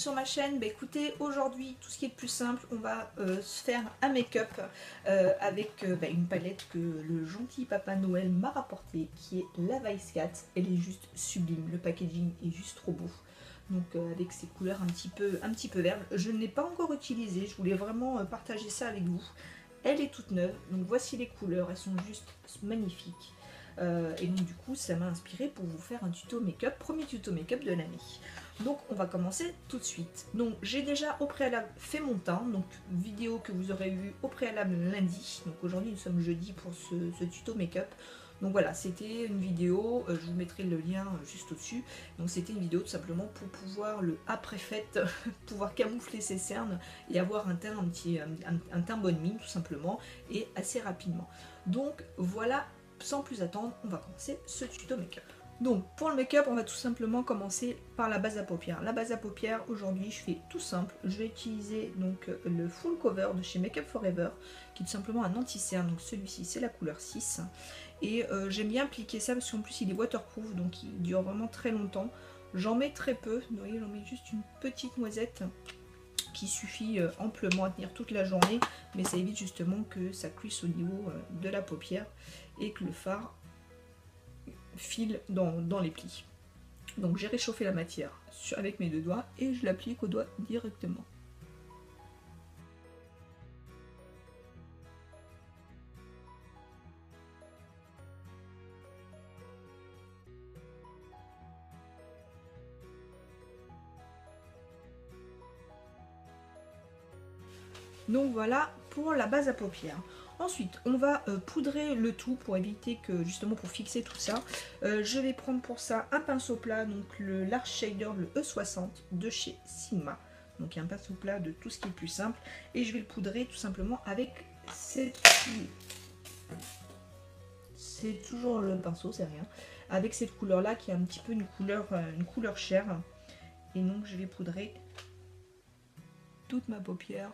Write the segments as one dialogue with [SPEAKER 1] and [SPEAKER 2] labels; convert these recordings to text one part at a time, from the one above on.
[SPEAKER 1] sur ma chaîne. Bah écoutez, aujourd'hui tout ce qui est le plus simple, on va se faire un make-up avec une palette que le gentil Papa Noël m'a rapportée, qui est la Vice Cat. Elle est juste sublime, le packaging est juste trop beau. Donc avec ces couleurs un petit peu vertes. Je ne l'ai pas encore utilisée, je voulais vraiment partager ça avec vous. Elle est toute neuve, donc voici les couleurs, elles sont juste magnifiques. Et donc du coup ça m'a inspiré pour vous faire un tuto make-up, premier tuto make-up de l'année. Donc on va commencer tout de suite. Donc j'ai déjà au préalable fait mon teint, donc vidéo que vous aurez vue au préalable lundi. Donc aujourd'hui nous sommes jeudi pour ce tuto make-up. Donc voilà, c'était une vidéo, je vous mettrai le lien juste au-dessus. Donc c'était une vidéo tout simplement pour pouvoir le après-fête, pouvoir camoufler ses cernes et avoir un teint un teint bonne mine tout simplement et assez rapidement. Donc voilà. Sans plus attendre, on va commencer ce tuto make-up. Donc pour le make-up, on va tout simplement commencer par la base à paupières. La base à paupières, aujourd'hui, je fais tout simple. Je vais utiliser donc le full cover de chez Make Up Forever, qui est tout simplement un anti-cerne. Donc celui-ci, c'est la couleur 6. Et j'aime bien appliquer ça parce qu'en plus, il est waterproof, donc il dure vraiment très longtemps. J'en mets très peu. Vous voyez, j'en mets juste une petite noisette qui suffit amplement à tenir toute la journée, mais ça évite justement que ça cuisse au niveau de la paupière et que le fard file dans les plis. Donc j'ai réchauffé la matière avec mes deux doigts et je l'applique au doigt directement. Donc voilà pour la base à paupières. Ensuite, on va poudrer le tout pour éviter que, justement pour fixer tout ça, je vais prendre pour ça un pinceau plat, donc le Large Shader, le E60 de chez Sigma. Donc il y a un pinceau plat de tout ce qui est plus simple. Et je vais le poudrer tout simplement avec cette... C'est toujours le pinceau, c'est rien. Avec cette couleur-là qui est un petit peu une couleur chair. Et donc je vais poudrer toute ma paupière.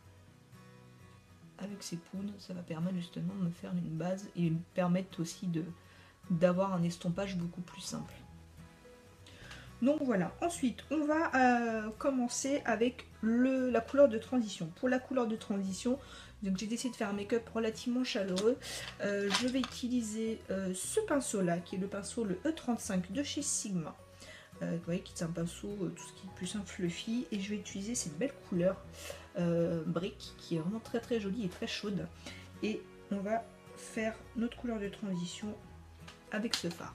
[SPEAKER 1] Avec ces poudres, ça va permettre justement de me faire une base et me permettre aussi d'avoir un estompage beaucoup plus simple. Donc voilà, ensuite on va commencer avec la couleur de transition. Pour la couleur de transition, donc j'ai décidé de faire un make-up relativement chaleureux. Je vais utiliser ce pinceau là, qui est le pinceau le E35 de chez Sigma. Vous voyez, qui est un pinceau, tout ce qui est plus un fluffy, et je vais utiliser cette belle couleur brique qui est vraiment très très jolie et très chaude, et on va faire notre couleur de transition avec ce fard.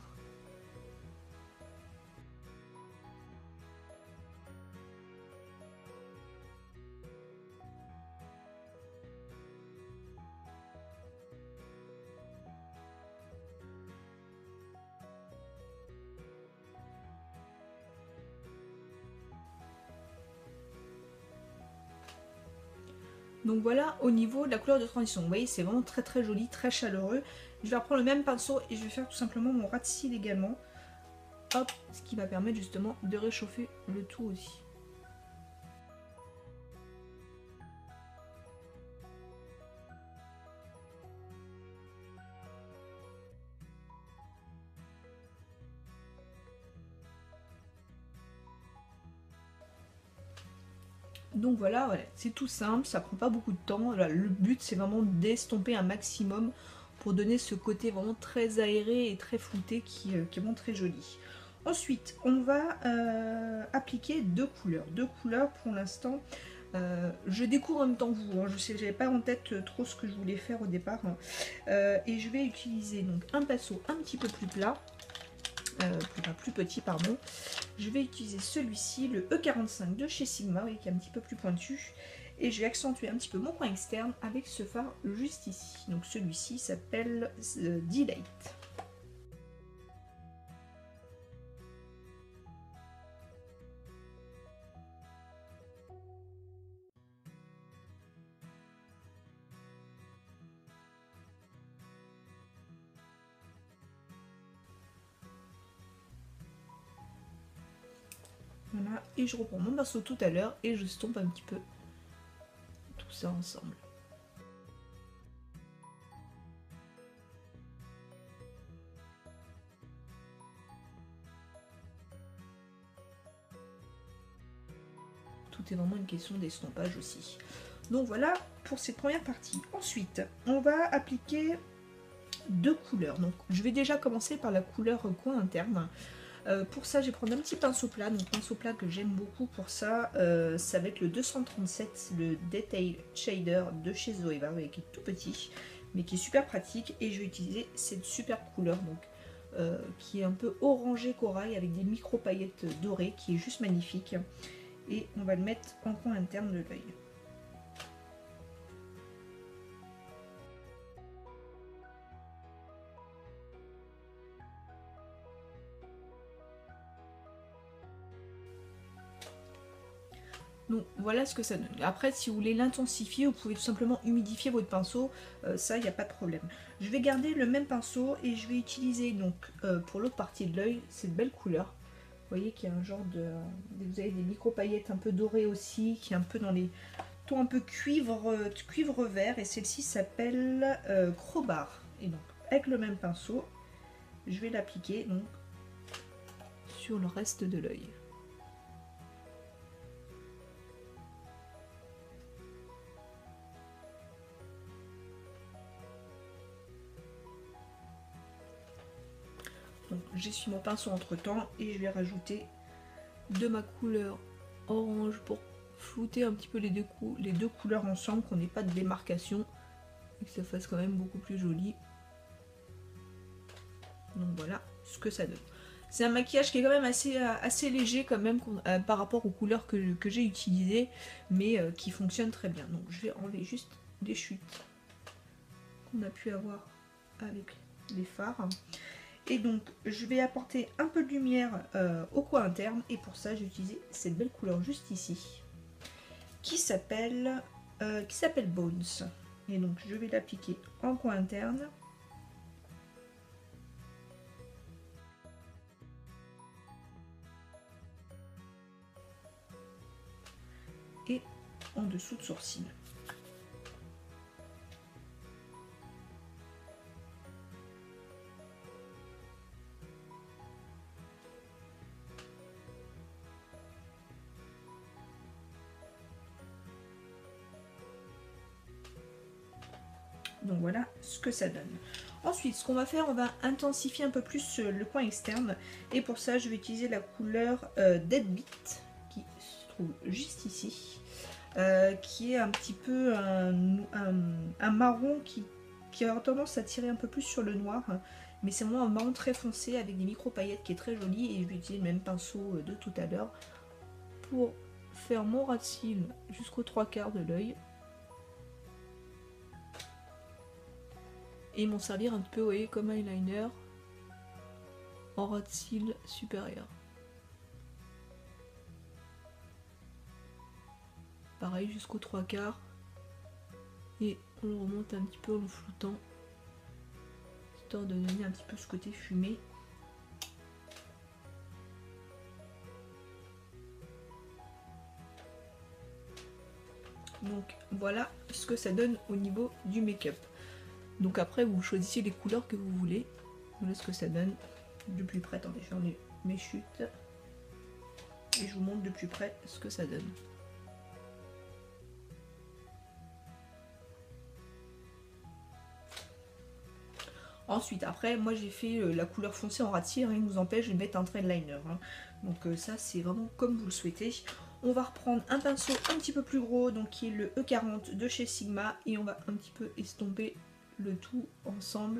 [SPEAKER 1] Donc voilà au niveau de la couleur de transition. Vous voyez, c'est vraiment très très joli, très chaleureux. Je vais reprendre le même pinceau et je vais faire tout simplement mon ras de cils également. Hop, ce qui va permettre justement de réchauffer le tout aussi. Donc voilà, c'est tout simple, ça prend pas beaucoup de temps. Voilà, le but c'est vraiment d'estomper un maximum pour donner ce côté vraiment très aéré et très flouté qui est vraiment très joli. Ensuite, on va appliquer deux couleurs pour l'instant. Je découvre en même temps que vous, hein. Je sais, j'avais pas en tête trop ce que je voulais faire au départ. Et je vais utiliser donc un pinceau un petit peu plus plat. Plus petit, pardon. Je vais utiliser celui-ci, le E45 de chez Sigma, oui, qui est un petit peu plus pointu. Et je vais accentuer un petit peu mon coin externe avec ce fard juste ici. Donc celui-ci s'appelle Delight. Voilà, et je reprends mon pinceau tout à l'heure et je stompe un petit peu tout ça ensemble. tout est vraiment une question d'estompage aussi. Donc voilà pour cette première partie. Ensuite, on va appliquer 2 couleurs. Donc je vais déjà commencer par la couleur coin interne. Pour ça, je vais prendre un petit pinceau plat. Donc pinceau plat que j'aime beaucoup pour ça, ça va être le 237, le Detail Shader de chez Zoeva, qui est tout petit, mais qui est super pratique. Et je vais utiliser cette superbe couleur, donc qui est un peu orangé corail avec des micro paillettes dorées, qui est juste magnifique. Et on va le mettre en coin interne de l'œil. Donc voilà ce que ça donne. Après, si vous voulez l'intensifier, vous pouvez tout simplement humidifier votre pinceau, ça il n'y a pas de problème. Je vais garder le même pinceau et je vais utiliser donc pour l'autre partie de l'œil cette belle couleur. Vous voyez qu'il y a un genre de... Vous avez des micro paillettes un peu dorées aussi, qui est un peu dans les tons un peu cuivre vert, et celle-ci s'appelle Crowbar. Et donc avec le même pinceau, je vais l'appliquer donc sur le reste de l'œil. Donc j'essuie mon pinceau entre temps et je vais rajouter de ma couleur orange pour flouter un petit peu les deux couleurs ensemble, qu'on n'ait pas de démarcation et que ça fasse quand même beaucoup plus joli. Donc voilà ce que ça donne. C'est un maquillage qui est quand même assez léger quand même par rapport aux couleurs que j'ai utilisées, mais qui fonctionne très bien. Donc je vais enlever juste des chutes qu'on a pu avoir avec les fards. Et donc je vais apporter un peu de lumière au coin interne, et pour ça j'ai utilisé cette belle couleur juste ici qui s'appelle Bones. Et donc je vais l'appliquer en coin interne. Et en dessous de sourcil. Donc voilà ce que ça donne. Ensuite, ce qu'on va faire, on va intensifier un peu plus le coin externe. Et pour ça, je vais utiliser la couleur Dead Beat, qui se trouve juste ici. Qui est un petit peu un marron qui a tendance à tirer un peu plus sur le noir. Mais c'est vraiment un marron très foncé avec des micro paillettes qui est très joli. Et je vais utiliser le même pinceau de tout à l'heure pour faire mon ras de cils jusqu'aux 3/4 de l'œil. Et m'en servir un peu, vous voyez, comme eyeliner en ras de cils supérieur. Pareil jusqu'aux 3/4. Et on le remonte un petit peu en le floutant, histoire de donner un petit peu ce côté fumé. Donc voilà ce que ça donne au niveau du make-up. Donc après vous choisissez les couleurs que vous voulez. Voilà ce que ça donne de plus près. Attendez, je vais mes chutes et je vous montre de plus près ce que ça donne. Ensuite, après, moi j'ai fait la couleur foncée en ras de cils, rien ne vous empêche de mettre un trait de liner. Hein. Donc ça c'est vraiment comme vous le souhaitez. On va reprendre un pinceau un petit peu plus gros, donc qui est le E40 de chez Sigma, et on va un petit peu estomper le tout ensemble.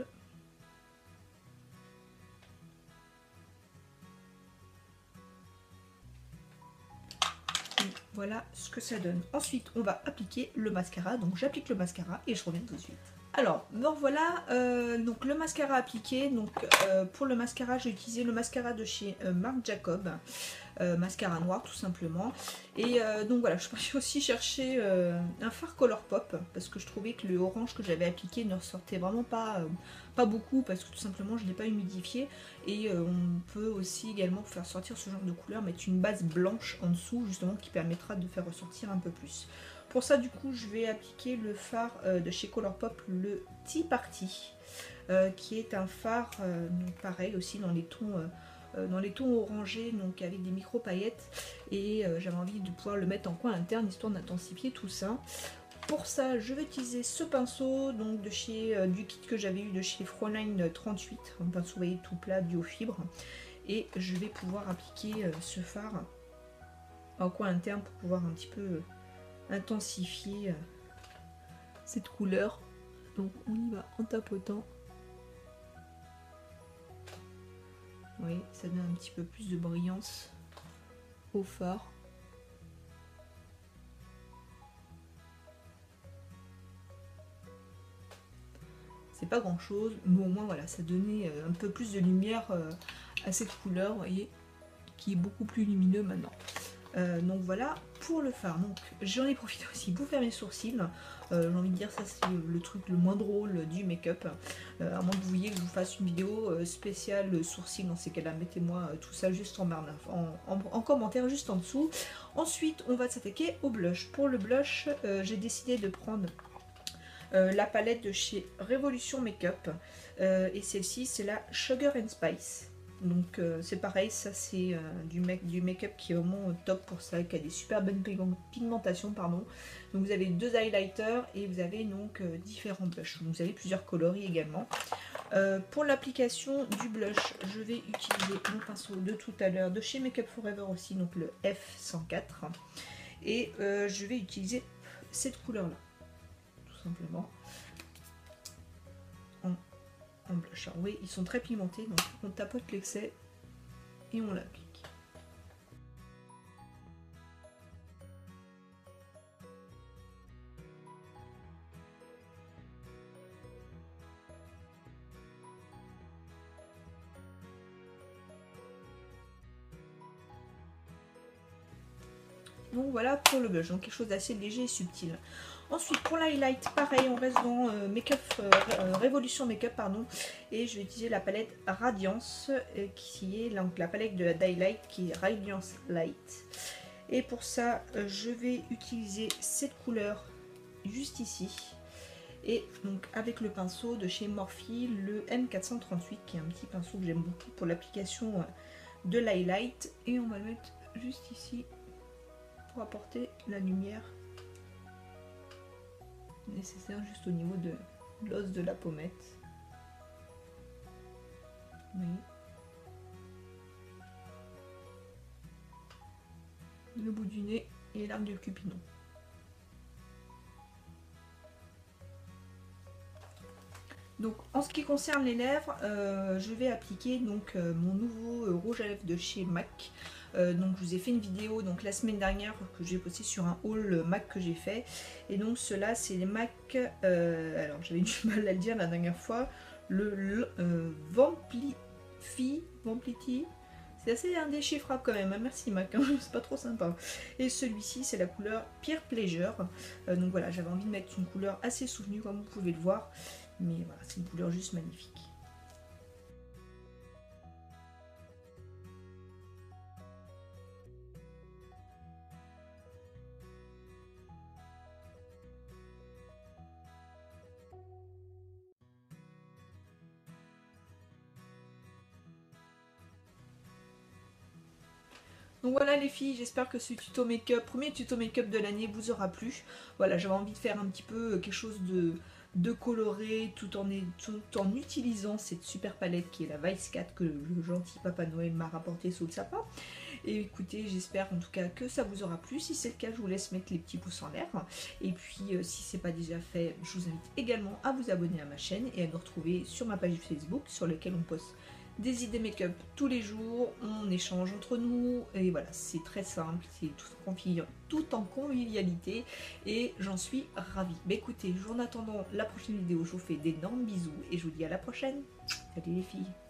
[SPEAKER 1] Et voilà ce que ça donne. Ensuite, on va appliquer le mascara. Donc j'applique le mascara et je reviens tout de suite. Alors, me revoilà, donc le mascara appliqué. Donc pour le mascara, j'ai utilisé le mascara de chez Marc Jacob, mascara noir tout simplement. Et donc voilà, je suis aussi chercher un fard Colourpop parce que je trouvais que le orange que j'avais appliqué ne ressortait vraiment pas beaucoup, parce que tout simplement je ne l'ai pas humidifié. Et on peut aussi également faire sortir ce genre de couleur, mettre une base blanche en dessous justement qui permettra de faire ressortir un peu plus. Pour ça, du coup, je vais appliquer le fard de chez Colourpop, le Tea Party, qui est un fard, donc pareil aussi dans les tons dans les tons orangés, donc avec des micro paillettes, et j'avais envie de pouvoir le mettre en coin interne histoire d'intensifier tout ça. Pour ça, je vais utiliser ce pinceau donc de chez du kit que j'avais eu de chez Fräulein 38, un pinceau, vous voyez, tout plat, bio fibre, et je vais pouvoir appliquer ce fard en coin interne pour pouvoir un petit peu intensifier cette couleur. Donc on y va en tapotant. Oui, ça donne un petit peu plus de brillance au fard. C'est pas grand chose, mais au moins voilà, ça donnait un peu plus de lumière à cette couleur, vous voyez, qui est beaucoup plus lumineux maintenant. Donc voilà pour le fard. Donc j'en ai profité aussi pour faire mes sourcils. J'ai envie de dire, ça c'est le truc le moins drôle du make-up. À moins que vous vouliez que je vous fasse une vidéo spéciale sourcils, dans ces cas-là, mettez-moi tout ça juste en commentaire juste en dessous. Ensuite, on va s'attaquer au blush. Pour le blush, j'ai décidé de prendre la palette de chez Révolution Makeup. Et celle-ci, c'est la Sugar and Spice. Donc c'est pareil, ça c'est du make-up qui est vraiment top pour ça, qui a des super bonnes pigmentations, pardon. Donc vous avez 2 highlighters et vous avez donc différents blushs. Donc vous avez plusieurs coloris également. Pour l'application du blush, je vais utiliser mon pinceau de tout à l'heure de chez Makeup Forever aussi, donc le F104. Et je vais utiliser cette couleur-là, tout simplement. En blush. Alors, oui, ils sont très pigmentés, donc on tapote l'excès et on l'applique. Donc voilà pour le blush, donc quelque chose d'assez léger et subtil. Ensuite pour l'highlight, pareil, on reste dans Révolution Makeup, pardon, et je vais utiliser la palette Radiance, qui est donc la palette de la Daylight, qui est Radiance Light. Et pour ça, je vais utiliser cette couleur juste ici, et donc avec le pinceau de chez Morphe, le M438, qui est un petit pinceau que j'aime beaucoup pour l'application de l'highlight, et on va le mettre juste ici pour apporter la lumière nécessaire juste au niveau de l'os de la pommette. Oui. Le bout du nez et l'arc du cupidon. Donc en ce qui concerne les lèvres, je vais appliquer donc mon nouveau rouge à lèvres de chez MAC. Donc je vous ai fait une vidéo donc la semaine dernière que j'ai posté sur un haul MAC que j'ai fait. Et donc ceux-là c'est les MAC, alors j'avais du mal à le dire la dernière fois, le Vamplity. C'est assez indéchiffrable quand même, hein. Merci MAC, hein. C'est pas trop sympa. Et celui-ci c'est la couleur Peer Pleasure. Donc voilà, j'avais envie de mettre une couleur assez soutenue comme vous pouvez le voir. Mais voilà, c'est une couleur juste magnifique. Donc voilà les filles, j'espère que ce tuto make-up, premier tuto make-up de l'année vous aura plu. Voilà, j'avais envie de faire un petit peu quelque chose de coloré tout en utilisant cette super palette qui est la Vice 4 que le gentil Papa Noël m'a rapporté sous le sapin. Et écoutez, j'espère en tout cas que ça vous aura plu. Si c'est le cas, je vous laisse mettre les petits pouces en l'air. Et puis si c'est pas déjà fait, je vous invite également à vous abonner à ma chaîne et à nous retrouver sur ma page Facebook sur laquelle on poste des idées make-up tous les jours, on échange entre nous et voilà, c'est très simple, c'est tout en convivialité et j'en suis ravie. Bah écoutez, en attendant la prochaine vidéo, je vous fais d'énormes bisous et je vous dis à la prochaine. Salut les filles.